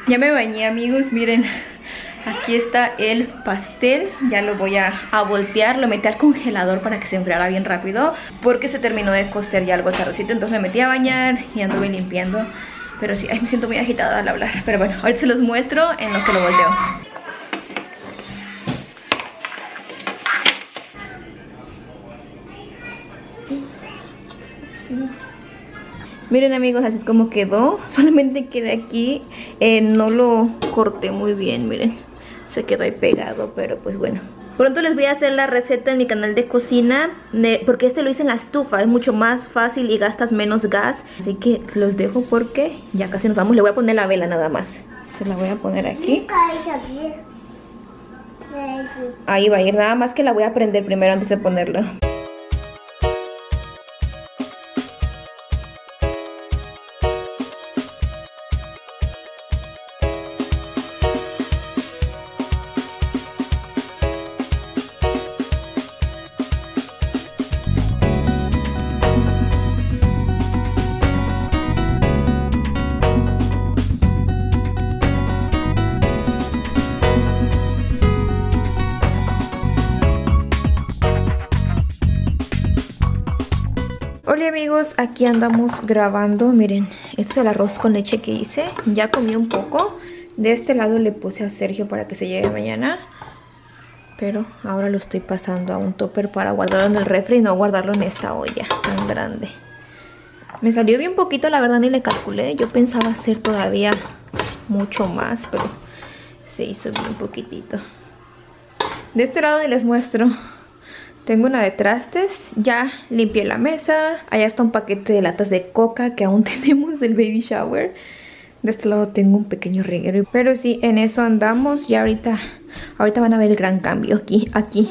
Ya me bañé, amigos, miren. Aquí está el pastel. Ya lo voy a voltear. Lo metí al congelador para que se enfriara bien rápido, porque se terminó de cocer ya algo tardecito. Entonces me metí a bañar y anduve limpiando. Pero sí, ay, me siento muy agitada al hablar. Pero bueno, ahorita se los muestro en lo que lo volteo. Miren, amigos, así es como quedó. Solamente quedé aquí. No lo corté muy bien, miren. Se quedó ahí pegado, pero pues bueno. Pronto les voy a hacer la receta en mi canal de cocina, porque este lo hice en la estufa. Es mucho más fácil y gastas menos gas. Así que los dejo porque ya casi nos vamos. Le voy a poner la vela nada más. Se la voy a poner aquí. Ahí va a ir, nada más que la voy a prender primero antes de ponerla. Hola amigos, aquí andamos grabando. Miren, este es el arroz con leche que hice. Ya comí un poco. De este lado le puse a Sergio para que se lleve mañana, pero ahora lo estoy pasando a un topper para guardarlo en el refri y no guardarlo en esta olla tan grande. Me salió bien poquito, la verdad ni le calculé. Yo pensaba hacer todavía mucho más, pero se hizo bien poquitito. De este lado les muestro. Tengo una de trastes, ya limpié la mesa. Allá está un paquete de latas de coca que aún tenemos del baby shower. De este lado tengo un pequeño reguero. Pero sí, en eso andamos. Ya ahorita van a ver el gran cambio aquí.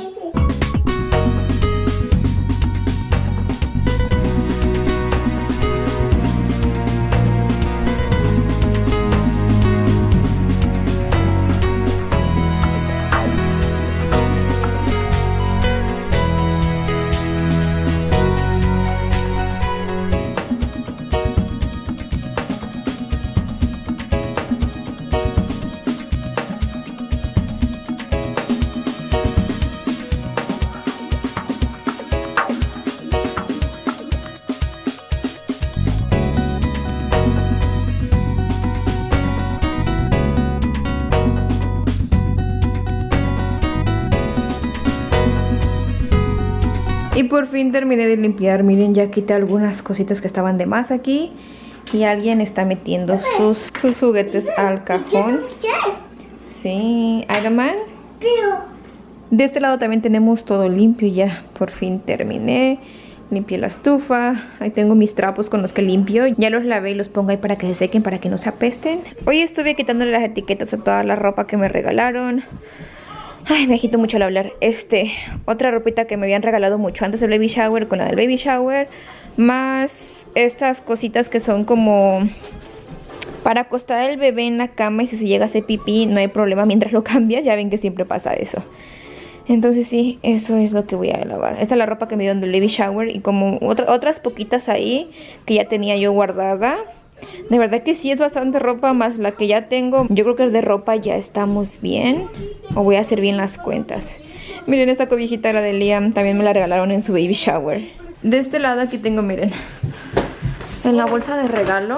Y por fin terminé de limpiar. Miren, ya quité algunas cositas que estaban de más aquí. Y alguien está metiendo sus juguetes al cajón. Sí, Iron Man. De este lado también tenemos todo limpio. Ya por fin terminé. Limpié la estufa. Ahí tengo mis trapos con los que limpio. Ya los lavé y los pongo ahí para que se sequen, para que no se apesten. Hoy estuve quitándole las etiquetas a toda la ropa que me regalaron. Ay, me agito mucho al hablar. Otra ropita que me habían regalado mucho antes del baby shower, con la del baby shower. Más estas cositas que son como para acostar al bebé en la cama, y si se llega a hacer pipí no hay problema mientras lo cambias. Ya ven que siempre pasa eso. Entonces sí, eso es lo que voy a lavar. Esta es la ropa que me dieron del baby shower, y como otras poquitas ahí que ya tenía yo guardada. De verdad que sí es bastante ropa, más la que ya tengo. Yo creo que de ropa ya estamos bien, o voy a hacer bien las cuentas. Miren, esta cobijita, la de Liam, también me la regalaron en su baby shower. De este lado aquí tengo, miren, en la bolsa de regalo,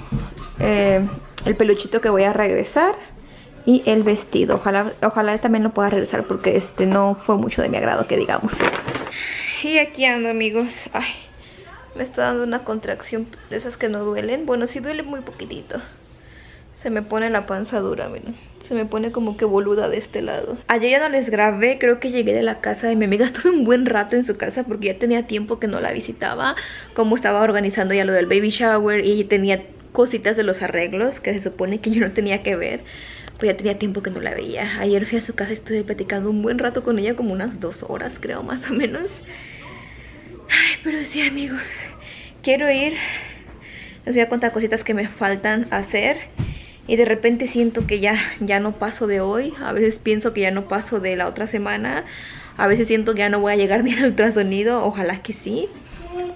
el peluchito que voy a regresar y el vestido. Ojalá también lo pueda regresar, porque no fue mucho de mi agrado, que digamos. Y aquí ando, amigos. Ay, me está dando una contracción de esas que no duelen. Bueno, sí duele muy poquitito. Se me pone la panza dura, miren. Se me pone como que boluda de este lado. Ayer ya no les grabé, creo que llegué de la casa de mi amiga. Estuve un buen rato en su casa porque ya tenía tiempo que no la visitaba. Como estaba organizando ya lo del baby shower y tenía cositas de los arreglos que se supone que yo no tenía que ver. Pues ya tenía tiempo que no la veía. Ayer fui a su casa y estuve platicando un buen rato con ella, como unas 2 horas creo, más o menos. Ay, pero sí, amigos, quiero ir. Les voy a contar cositas que me faltan hacer. Y de repente siento que ya no paso de hoy. A veces pienso que ya no paso de la otra semana. A veces siento que ya no voy a llegar ni al ultrasonido. Ojalá que sí.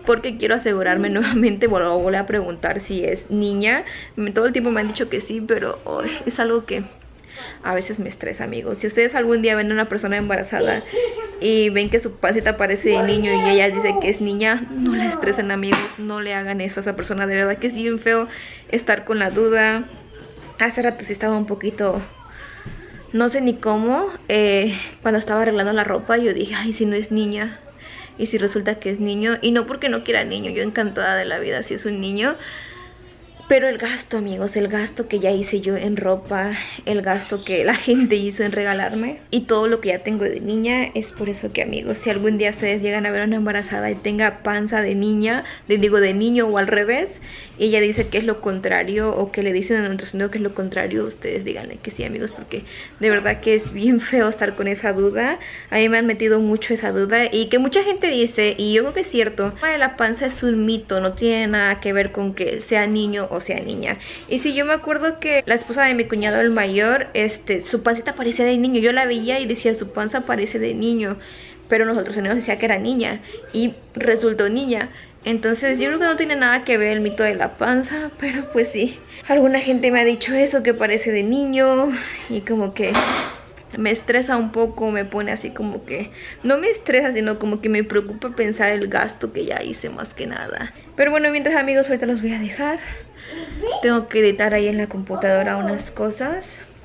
porque quiero asegurarme nuevamente, volver a preguntar si es niña. Todo el tiempo me han dicho que sí, pero es algo que a veces me estresa, amigos. Si ustedes algún día ven a una persona embarazada y ven que su pancita parece de niño y ella dice que es niña, no la estresen, amigos, no le hagan eso a esa persona. De verdad que es bien feo estar con la duda. Hace rato sí estaba un poquito, no sé ni cómo, cuando estaba arreglando la ropa yo dije, ay, si no es niña, y si resulta que es niño. Y no porque no quiera niño, yo encantada de la vida si es un niño. Pero el gasto, amigos, el gasto que ya hice yo en ropa, el gasto que la gente hizo en regalarme y todo lo que ya tengo de niña, es por eso que, amigos, si algún día ustedes llegan a ver a una embarazada y tenga panza de niña, de niño o al revés, y ella dice que es lo contrario o que le dicen al nutricionista que es lo contrario, ustedes díganle que sí, amigos, porque de verdad que es bien feo estar con esa duda. A mí me han metido mucho esa duda y que mucha gente dice, y yo creo que es cierto, la panza es un mito, no tiene nada que ver con que sea niño o sea niña. Y si yo me acuerdo que la esposa de mi cuñado el mayor, su pancita parecía de niño, yo la veía y decía su panza parece de niño, pero nosotros decía que era niña y resultó niña. Entonces yo creo que no tiene nada que ver el mito de la panza, pero pues sí, alguna gente me ha dicho eso, que parece de niño, y como que me estresa un poco, me pone así como que, no me estresa, sino como que me preocupa pensar el gasto que ya hice más que nada. Pero bueno, mientras, amigos, ahorita los voy a dejar. Tengo que editar ahí en la computadora unas cosas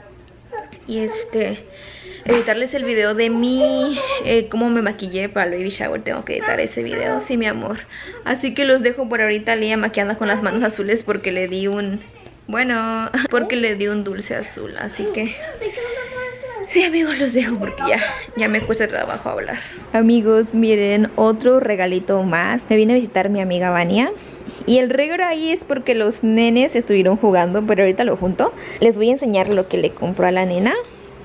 y editarles el video de mí, cómo me maquillé para el baby shower. Tengo que editar ese video, sí, mi amor. Así que los dejo por ahorita. Liam maquillando con las manos azules porque le di un, porque le di un dulce azul. Así que sí, amigos, los dejo porque ya me cuesta trabajo hablar. Amigos, miren, otro regalito más. Me vine a visitar mi amiga Vania. Y el regalo ahí es porque los nenes estuvieron jugando, pero ahorita lo junto. Les voy a enseñar lo que le compró a la nena.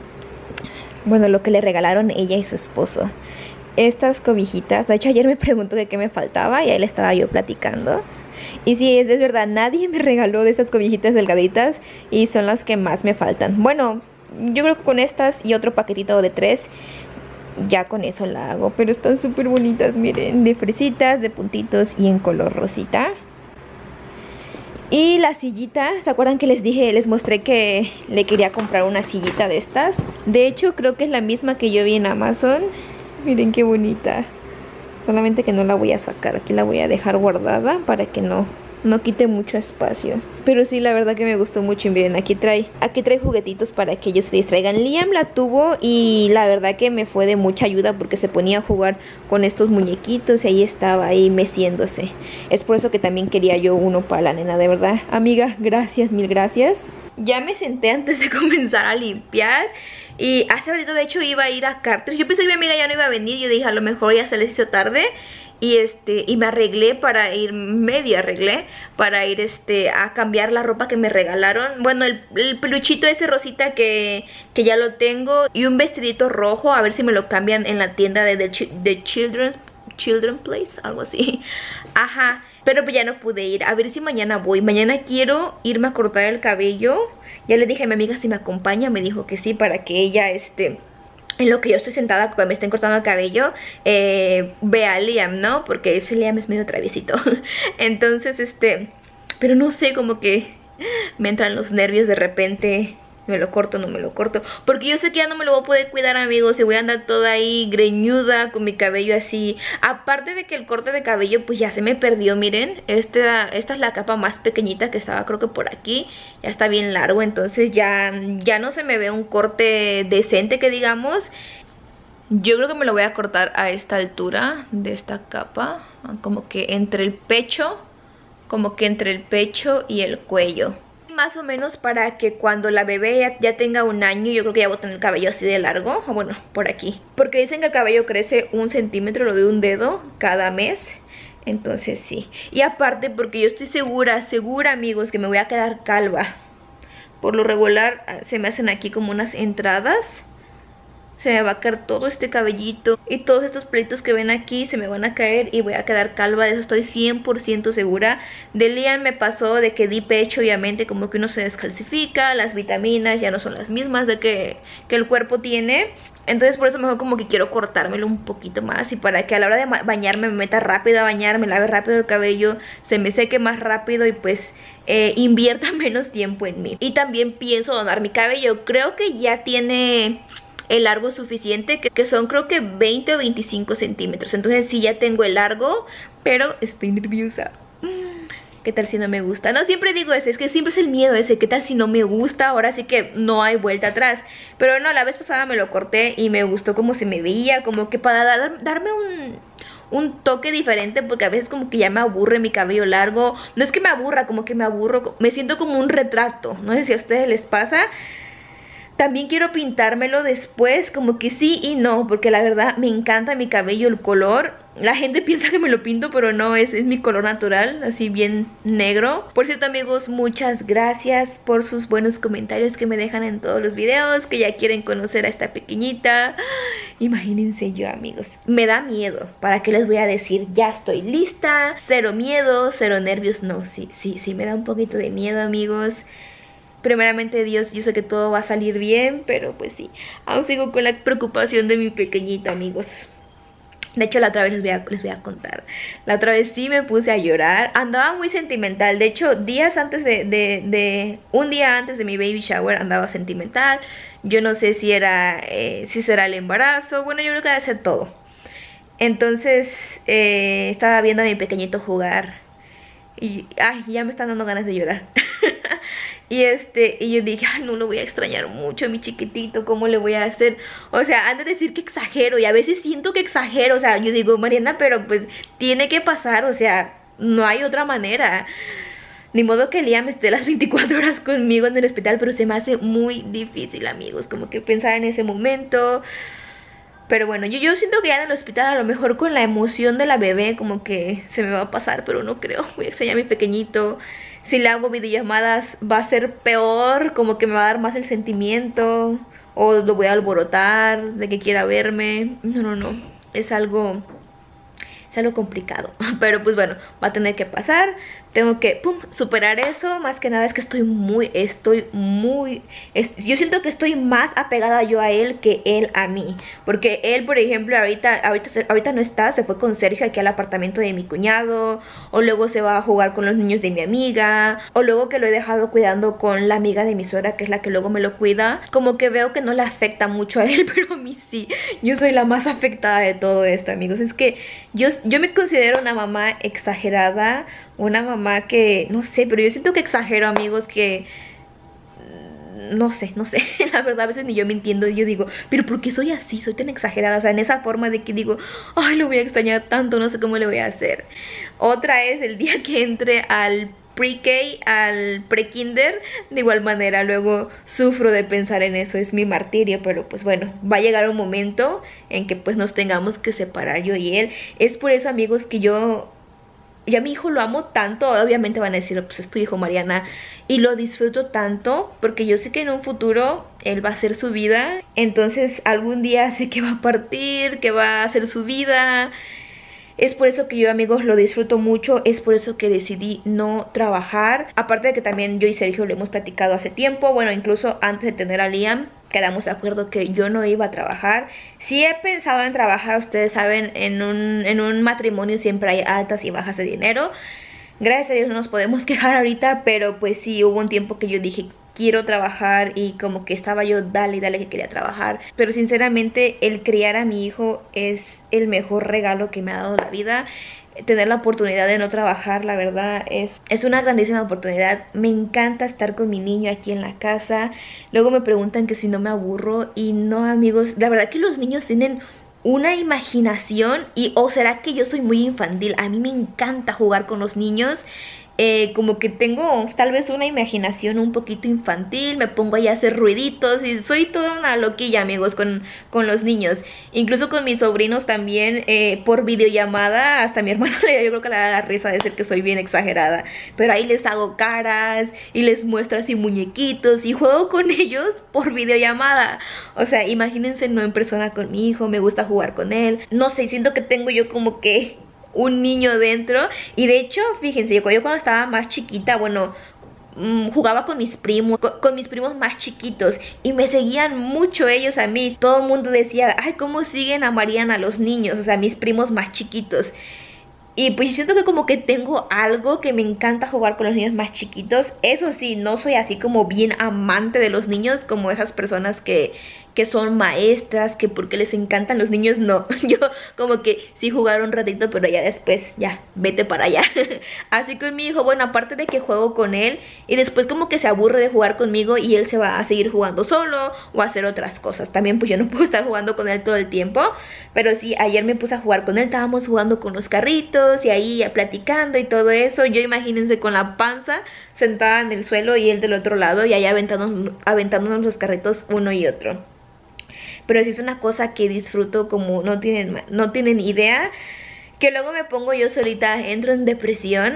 Bueno, lo que le regalaron ella y su esposo. Estas cobijitas. De hecho, ayer me preguntó de qué me faltaba y ahí le estaba yo platicando. Y sí, es verdad, nadie me regaló de esas cobijitas delgaditas y son las que más me faltan. Bueno, yo creo que con estas y otro paquetito de 3, ya con eso la hago. Pero están súper bonitas, miren, de fresitas, de puntitos y en color rosita. Y la sillita, ¿se acuerdan que les mostré que le quería comprar una sillita de estas? De hecho, creo que es la misma que yo vi en Amazon. Miren qué bonita. Solamente que no la voy a sacar, aquí la voy a dejar guardada para que no quite mucho espacio. Pero sí, la verdad que me gustó mucho. Y miren, aquí trae juguetitos para que ellos se distraigan. Liam la tuvo y la verdad que me fue de mucha ayuda porque se ponía a jugar con estos muñequitos y ahí estaba ahí meciéndose. Es por eso que también quería yo uno para la nena, de verdad. Amiga, gracias, mil gracias. Ya me senté antes de comenzar a limpiar. Y hace ratito de hecho iba a ir a Carter. Yo pensé que mi amiga ya no iba a venir. Yo dije, a lo mejor ya se les hizo tarde. Y me arreglé para ir, medio arreglé para ir a cambiar la ropa que me regalaron. Bueno, el peluchito ese rosita que ya lo tengo, y un vestidito rojo, a ver si me lo cambian en la tienda de Children's Place, algo así. Ajá, pero pues ya no pude ir. A ver si mañana voy. Mañana quiero irme a cortar el cabello. Ya le dije a mi amiga si me acompaña, me dijo que sí, para que ella en lo que yo estoy sentada, cuando me estén cortando el cabello, vea a Liam, ¿no? Porque ese Liam es medio traviesito. Entonces, pero no sé, como que me entran los nervios de repente. ¿Me lo corto o no me lo corto? Porque yo sé que ya no me lo voy a poder cuidar, amigos. Y voy a andar toda ahí greñuda con mi cabello así. Aparte de que el corte de cabello pues ya se me perdió, miren. Esta es la capa más pequeñita que estaba, creo que por aquí. Ya está bien largo, entonces ya no se me ve un corte decente, que digamos. Yo creo que me lo voy a cortar a esta altura de esta capa. Como que entre el pecho. Como que entre el pecho y el cuello. Más o menos para que cuando la bebé ya tenga 1 año, yo creo que ya voy a tener el cabello así de largo. O bueno, por aquí. Porque dicen que el cabello crece 1 centímetro, lo de un dedo, cada mes. Entonces sí. Y aparte porque yo estoy segura, amigos, que me voy a quedar calva. Por lo regular se me hacen aquí como unas entradas. Se me va a caer todo este cabellito y todos estos pelitos que ven aquí se me van a caer y voy a quedar calva. De eso estoy 100% segura. De Liam me pasó de que di pecho, obviamente como que uno se descalcifica, las vitaminas ya no son las mismas de que el cuerpo tiene. Entonces por eso mejor como que quiero cortármelo un poquito más. Y para que a la hora de bañarme me meta rápido a bañar, me lave rápido el cabello, se me seque más rápido y pues invierta menos tiempo en mí. Y también pienso donar mi cabello. Creo que ya tiene el largo suficiente, que son creo que 20 o 25 centímetros. Entonces sí ya tengo el largo, pero estoy nerviosa. ¿Qué tal si no me gusta? No, siempre digo ese, es que siempre es el miedo ese. ¿Qué tal si no me gusta? Ahora sí que no hay vuelta atrás. Pero no, la vez pasada me lo corté y me gustó cómo se me veía. Como que para darme un toque diferente, porque a veces como que ya me aburre mi cabello largo. No es que me aburra, como que me aburro. Me siento como un retrato. No sé si a ustedes les pasa. También quiero pintármelo después, como que sí y no, porque la verdad me encanta mi cabello, el color. La gente piensa que me lo pinto, pero no, es mi color natural, así bien negro. Por cierto, amigos, muchas gracias por sus buenos comentarios que me dejan en todos los videos, que ya quieren conocer a esta pequeñita. Imagínense yo, amigos. Me da miedo, ¿para qué les voy a decir? Ya estoy lista, cero miedo, cero nervios. No, sí, me da un poquito de miedo, amigos. Primeramente Dios, yo sé que todo va a salir bien, pero pues sí, aún sigo con la preocupación de mi pequeñita, amigos. De hecho, la otra vez les voy a contar. La otra vez sí me puse a llorar. Andaba muy sentimental. De hecho, días antes un día antes de mi baby shower andaba sentimental. Yo no sé si será el embarazo. Bueno, yo creo que debe ser todo. Entonces, estaba viendo a mi pequeñito jugar. Y, ay, ya me están dando ganas de llorar. Y yo dije, ay, no, lo voy a extrañar mucho a mi chiquitito, ¿cómo le voy a hacer? O sea, han de decir que exagero, y a veces siento que exagero. O sea, yo digo, Mariana, pero pues tiene que pasar, o sea, no hay otra manera. Ni modo que Liam esté las 24 horas conmigo en el hospital, pero se me hace muy difícil, amigos, como que pensar en ese momento. Pero bueno, yo siento que ya en el hospital, a lo mejor con la emoción de la bebé, como que se me va a pasar, pero no creo. Voy a extrañar a mi pequeñito. Si le hago videollamadas va a ser peor, como que me va a dar más el sentimiento, o lo voy a alborotar de que quiera verme. No, es algo complicado. Pero pues bueno, va a tener que pasar. Tengo que superar eso. Más que nada es que yo siento que estoy más apegada yo a él que él a mí. Porque él, por ejemplo, ahorita no está. Se fue con Sergio aquí al apartamento de mi cuñado. O luego se va a jugar con los niños de mi amiga. O luego que lo he dejado cuidando con la amiga de mi suegra, que es la que luego me lo cuida. Como que veo que no le afecta mucho a él, pero a mí sí. Yo soy la más afectada de todo esto, amigos. Es que yo me considero una mamá exagerada. Una mamá que, no sé, pero yo siento que exagero, amigos, que no sé, la verdad a veces ni yo me entiendo. Yo digo, pero ¿por qué soy así? Soy tan exagerada, o sea, en esa forma de que digo, ay, lo voy a extrañar tanto, no sé cómo le voy a hacer. Otra es el día que entre al pre-K, al pre-kinder, de igual manera luego sufro de pensar en eso, es mi martirio. Pero pues bueno, va a llegar un momento en que pues nos tengamos que separar yo y él. Es por eso, amigos, que yo a mi hijo lo amo tanto. Obviamente van a decir, pues es tu hijo, Mariana, y lo disfruto tanto porque yo sé que en un futuro él va a hacer su vida. Entonces algún día sé que va a partir, que va a hacer su vida. Es por eso que yo, amigos, lo disfruto mucho. Es por eso que decidí no trabajar. Aparte de que también yo y Sergio lo hemos platicado hace tiempo. Bueno, incluso antes de tener a Liam, quedamos de acuerdo que yo no iba a trabajar. Sí he pensado en trabajar, ustedes saben, en un matrimonio siempre hay altas y bajas de dinero. Gracias a Dios no nos podemos quejar ahorita, pero pues sí, hubo un tiempo que yo dije, quiero trabajar, y como que estaba yo dale que quería trabajar. Pero sinceramente el criar a mi hijo es el mejor regalo que me ha dado la vida. Tener la oportunidad de no trabajar, la verdad, es una grandísima oportunidad. Me encanta estar con mi niño aquí en la casa. Luego me preguntan que si no me aburro, y no, amigos, la verdad que los niños tienen una imaginación, o será que yo soy muy infantil. A mí me encanta jugar con los niños. Como que tengo tal vez una imaginación un poquito infantil. Me pongo ahí a hacer ruiditos y soy toda una loquilla, amigos, con los niños. Incluso con mis sobrinos también, por videollamada. Hasta mi hermana yo creo que le da la risa de ser que soy bien exagerada. Pero ahí les hago caras y les muestro así muñequitos y juego con ellos por videollamada. O sea, imagínense, no en persona con mi hijo. Me gusta jugar con él. No sé, siento que tengo yo como que un niño dentro. Y de hecho, fíjense, yo cuando estaba más chiquita, bueno, jugaba con mis primos, con mis primos más chiquitos, y me seguían mucho ellos a mí. Todo el mundo decía, ay, cómo siguen a Mariana los niños, o sea, mis primos más chiquitos. Y pues yo siento que como que tengo algo que me encanta jugar con los niños más chiquitos. Eso sí, no soy así como bien amante de los niños, como esas personas que son maestras, que porque les encantan los niños, no. Yo como que sí jugar un ratito, pero ya después, ya, vete para allá. Así con mi hijo, bueno, aparte de que juego con él, y después como que se aburre de jugar conmigo y él se va a seguir jugando solo o a hacer otras cosas. También pues yo no puedo estar jugando con él todo el tiempo, pero sí, ayer me puse a jugar con él, estábamos jugando con los carritos y ahí platicando y todo eso. Yo imagínense con la panza sentada en el suelo y él del otro lado y ahí aventándonos los carritos uno y otro. Pero sí es una cosa que disfruto como no tienen idea. Que luego me pongo yo solita, entro en depresión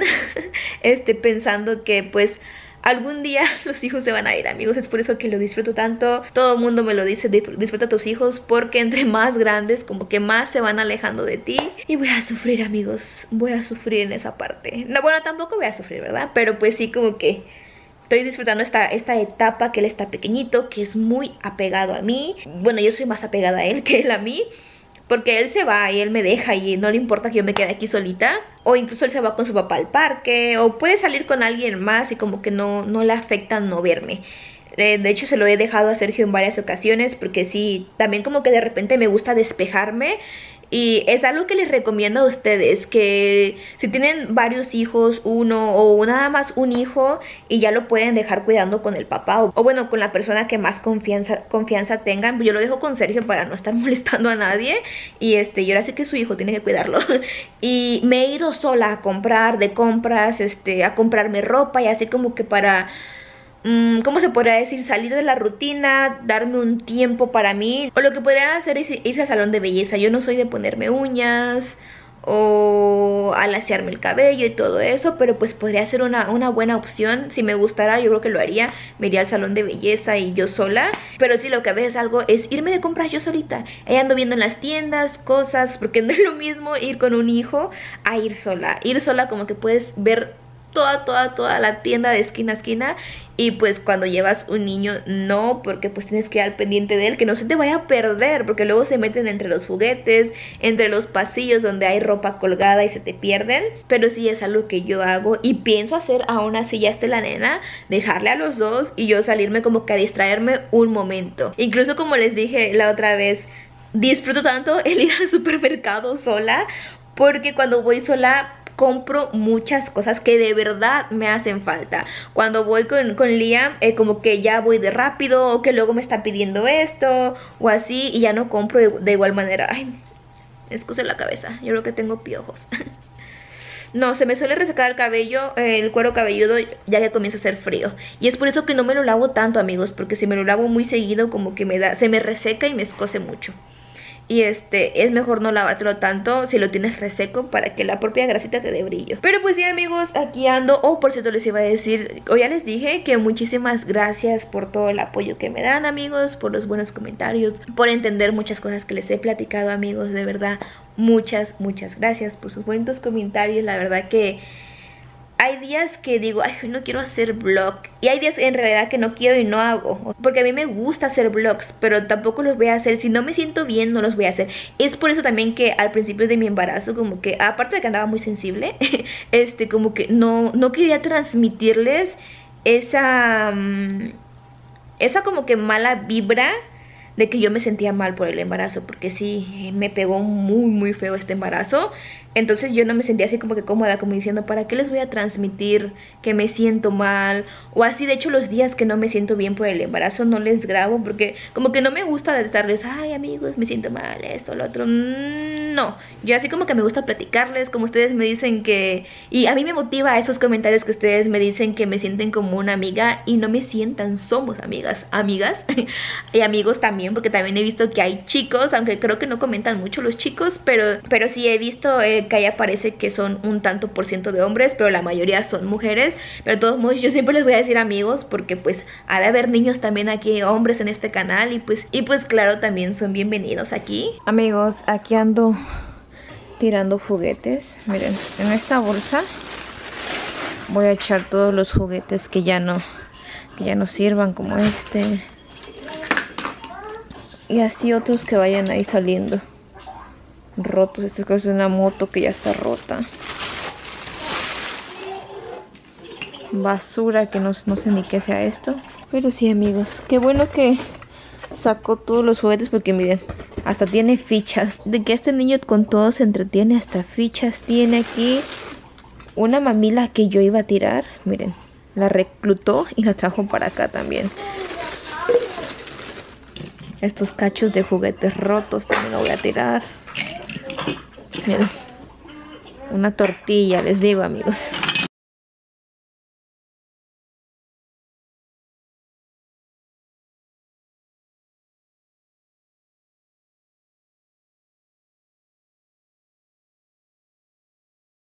pensando que pues algún día los hijos se van a ir, amigos. Es por eso que lo disfruto tanto. Todo el mundo me lo dice, disfruta a tus hijos, porque entre más grandes como que más se van alejando de ti. Y voy a sufrir, amigos, voy a sufrir en esa parte. No, bueno, tampoco voy a sufrir, ¿verdad? Pero pues sí, como que estoy disfrutando esta etapa, que él está pequeñito, que es muy apegado a mí. Bueno, yo soy más apegada a él que él a mí, porque él se va y él me deja y no le importa que yo me quede aquí solita. O incluso él se va con su papá al parque, o puede salir con alguien más y como que no le afecta no verme. De hecho se lo he dejado a Sergio en varias ocasiones, porque sí, también como que de repente me gusta despejarme. Y es algo que les recomiendo a ustedes, que si tienen varios hijos, uno o nada más un hijo, y ya lo pueden dejar cuidando con el papá o bueno, con la persona que más confianza tengan. Yo lo dejo con Sergio para no estar molestando a nadie. Y y ahora sí que su hijo tiene que cuidarlo. Y me he ido sola a comprar de compras, a comprarme ropa y así como que para... ¿cómo se podría decir? Salir de la rutina, darme un tiempo para mí. O lo que podrían hacer es irse al salón de belleza. Yo no soy de ponerme uñas o alaciarme el cabello y todo eso, pero pues podría ser una buena opción. Si me gustara, yo creo que lo haría. Me iría al salón de belleza y yo sola. Pero sí, lo que a veces hago es irme de compras yo solita. Ahí ando viendo en las tiendas cosas, porque no es lo mismo ir con un hijo a ir sola. Ir sola como que puedes ver toda la tienda de esquina a esquina, y pues cuando llevas un niño no, porque pues tienes que ir al pendiente de él, que no se te vaya a perder, porque luego se meten entre los juguetes, entre los pasillos donde hay ropa colgada y se te pierden. Pero sí es algo que yo hago y pienso hacer aún así ya esté la nena, dejarle a los dos y yo salirme como que a distraerme un momento. Incluso como les dije la otra vez, disfruto tanto el ir al supermercado sola, porque cuando voy sola compro muchas cosas que de verdad me hacen falta. Cuando voy con Liam, como que ya voy de rápido, o que luego me está pidiendo esto o así, y ya no compro de igual manera. Ay, me excuse la cabeza, yo creo que tengo piojos. No, se me suele resecar el cabello, el cuero cabelludo, ya que comienza a hacer frío. Y es por eso que no me lo lavo tanto, amigos, porque si me lo lavo muy seguido como que se me reseca y me escoce mucho. Y es mejor no lavártelo tanto si lo tienes reseco, para que la propia grasita te dé brillo. Pero pues sí, amigos, aquí ando. Oh, por cierto, les iba a decir, o ya les dije, que muchísimas gracias por todo el apoyo que me dan, amigos, por los buenos comentarios, por entender muchas cosas que les he platicado, amigos. De verdad, muchas gracias por sus bonitos comentarios. La verdad que hay días que digo, ay, no quiero hacer vlog, y hay días en realidad que no quiero y no hago, porque a mí me gusta hacer vlogs, pero tampoco los voy a hacer. Si no me siento bien, no los voy a hacer. Es por eso también que al principio de mi embarazo, como que, aparte de que andaba muy sensible, como que no quería transmitirles esa como que mala vibra de que yo me sentía mal por el embarazo, porque sí, me pegó muy feo este embarazo. Entonces yo no me sentía así como que cómoda, como diciendo, ¿para qué les voy a transmitir que me siento mal? O así. De hecho, los días que no me siento bien por el embarazo no les grabo, porque como que no me gusta estarles, ay, amigos, me siento mal, esto, lo otro. No, yo así como que me gusta platicarles, como ustedes me dicen que... Y a mí me motiva esos comentarios que ustedes me dicen que me sienten como una amiga, y no me sientan, somos amigas y amigos también, porque también he visto que hay chicos, aunque creo que no comentan mucho los chicos, pero sí he visto que ahí aparece que son un tanto por ciento de hombres, pero la mayoría son mujeres. Pero de todos modos yo siempre les voy a decir amigos, porque pues ha de haber niños también aquí, hombres en este canal, y pues claro, también son bienvenidos aquí. Amigos, aquí ando tirando juguetes. Miren, en esta bolsa voy a echar todos los juguetes que ya no sirvan, como este. Y así otros que vayan ahí saliendo rotos. Esta cosa es una moto que ya está rota. Basura que no sé ni qué sea esto. Pero sí, amigos, qué bueno que sacó todos los juguetes, porque miren, hasta tiene fichas. De que este niño con todo se entretiene, hasta fichas tiene aquí. Una mamila que yo iba a tirar, miren, la reclutó y la trajo para acá también. Estos cachos de juguetes rotos también lo voy a tirar. Miren, una tortilla, les digo, amigos.